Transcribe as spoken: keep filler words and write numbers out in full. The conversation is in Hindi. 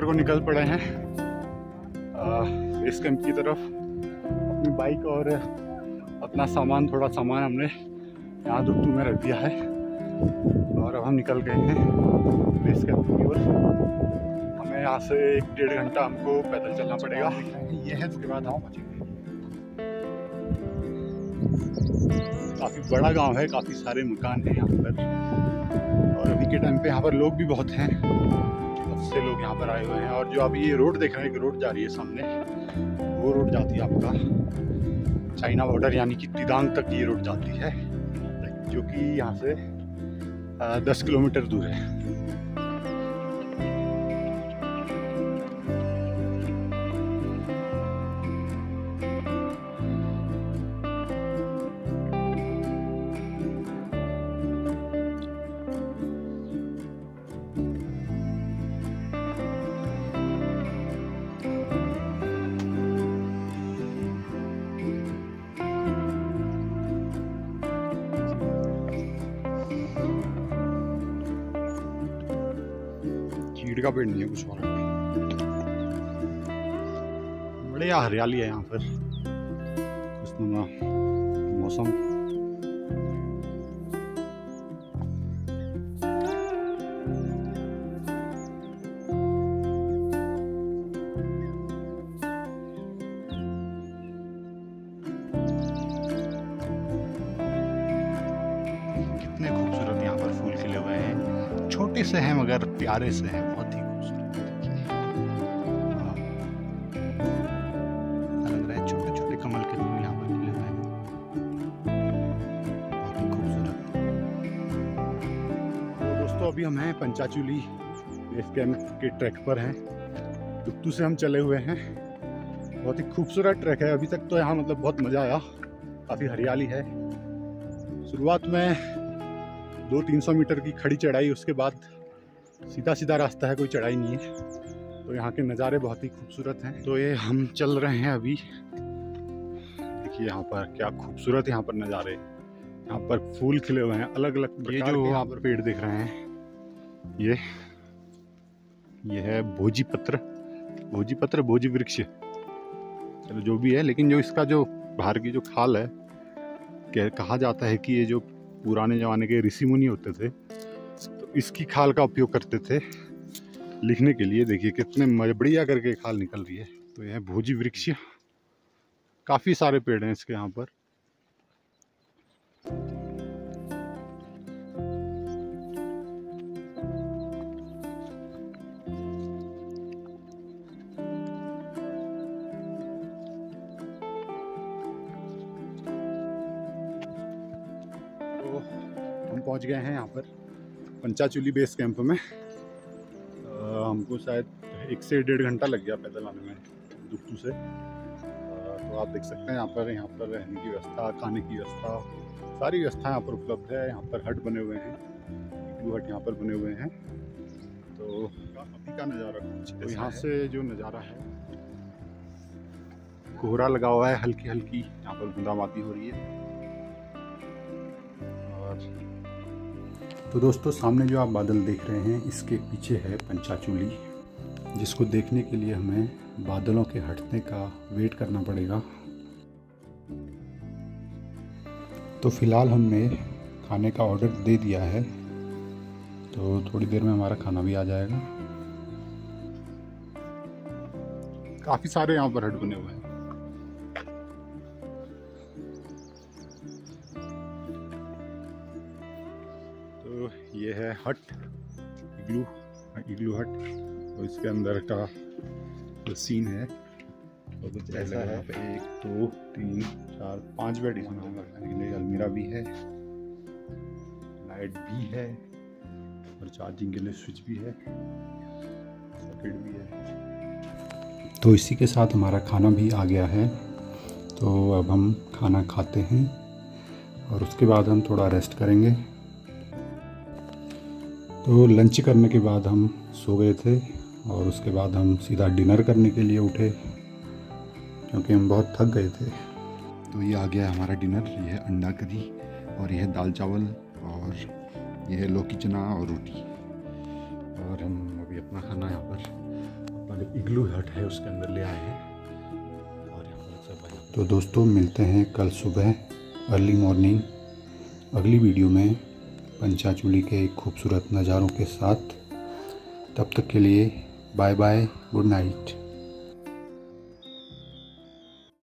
को निकल पड़े हैं बेस कैंप की तरफ। अपनी बाइक और अपना सामान, थोड़ा सामान हमने यहाँ दुक्तू में रख दिया है और अब हम निकल गए हैं बेस कैंप की ओर। हमें यहाँ से एक डेढ़ घंटा हमको पैदल चलना पड़ेगा। ये है, उसके बाद हम पहुँचेंगे। काफ़ी बड़ा गांव है, काफ़ी सारे मकान हैं यहाँ पर और अभी के टाइम पे यहाँ पर लोग भी बहुत हैं, बहुत से लोग यहाँ पर आए हुए हैं। और जो अभी ये रोड देख रहे हैं, एक रोड जा रही है सामने, वो रोड जाती है आपका चाइना बॉर्डर यानी कि तिदांग तक ये रोड जाती है, जो कि यहाँ से दस किलोमीटर दूर है। चीड़ का पेड़ नहीं है, कुछ और बढ़िया हरियाली है यहाँ पर, खुशनुमा मौसम। कितने खूबसूरत यहाँ पर फूल खिले हुए हैं, छोटे से हैं मगर प्यारे से हैं, बहुत ही खूबसूरत। लग रहा है छोटे छोटे कमल के फूल यहाँ पर खिले हुए हैं, बहुत ही खूबसूरत। तो दोस्तों अभी हम हैं पंचाचूली बेस कैंप के ट्रैक पर हैं। दुक्तू से हम चले हुए हैं, बहुत ही खूबसूरत ट्रैक है। अभी तक तो यहाँ मतलब बहुत मज़ा आया, काफ़ी हरियाली है। शुरुआत में दो तीन सौ मीटर की खड़ी चढ़ाई, उसके बाद सीधा सीधा रास्ता है, कोई चढ़ाई नहीं है। तो यहाँ के नज़ारे बहुत ही खूबसूरत हैं। तो ये हम चल रहे हैं अभी, देखिए यहाँ पर क्या खूबसूरत यहाँ पर नज़ारे। यहाँ पर फूल खिले हुए हैं अलग अलग। ये जो यहाँ पर पेड़ दिख रहे हैं, ये ये है भोजी पत्र, भोजी पत्र भोजी वृक्ष, चलो जो भी है। लेकिन जो इसका जो बाहर की जो खाल है, क्या कहा जाता है कि ये जो पुराने ज़माने के ऋषि मुनि होते थे, तो इसकी खाल का उपयोग करते थे लिखने के लिए। देखिए कितने बढ़िया करके खाल निकल रही है। तो यह भोजी वृक्ष, काफ़ी सारे पेड़ हैं इसके यहाँ पर। तो हम पहुँच गए हैं यहाँ पर पंचाचूली बेस कैंप में। आ, हमको शायद एक से डेढ़ घंटा लग गया पैदल आने में दुक्तू से। आ, तो आप देख सकते हैं यहाँ पर यहाँ पर रहने की व्यवस्था, खाने की व्यवस्था, सारी व्यवस्था यहाँ पर उपलब्ध है। यहाँ पर हट बने हुए हैं, इग्लू हट यहाँ पर बने हुए हैं। तो अभी का नज़ारा कुछ तो यहाँ से जो नज़ारा है, कोहरा लगा हुआ है, हल्की हल्की यहाँ पर बूंदाबांदी हो रही है। तो दोस्तों सामने जो आप बादल देख रहे हैं, इसके पीछे है पंचाचूली, जिसको देखने के लिए हमें बादलों के हटने का वेट करना पड़ेगा। तो फिलहाल हमने खाने का ऑर्डर दे दिया है, तो थोड़ी देर में हमारा खाना भी आ जाएगा। काफ़ी सारे यहाँ पर हट बने हुए हैं। तो ये है हट, इग्लू इग्लू हट। तो इसके अंदर का जो सीन है वो कुछ ऐसा है। एक दो तीन चार पांच बेड इसमें होगा, अलमीरा भी है, लाइट भी है और चार्जिंग के लिए स्विच भी है, सॉकेट भी है। तो इसी के साथ हमारा खाना भी आ गया है। तो अब हम खाना खाते हैं और उसके बाद हम थोड़ा रेस्ट करेंगे। तो लंच करने के बाद हम सो गए थे और उसके बाद हम सीधा डिनर करने के लिए उठे, क्योंकि हम बहुत थक गए थे। तो ये आ गया हमारा डिनर। ये है अंडा करी और ये है दाल चावल और ये है लौकी चना और रोटी। और हम अभी अपना खाना यहाँ पर अपना जो इग्लू हट है उसके अंदर ले आए हैं। और यहाँ पर सब बना। तो दोस्तों मिलते हैं कल सुबह अर्ली मॉर्निंग अगली वीडियो में पंचाचूली के खूबसूरत नज़ारों के साथ। तब तक के लिए बाय बाय, गुड नाइट।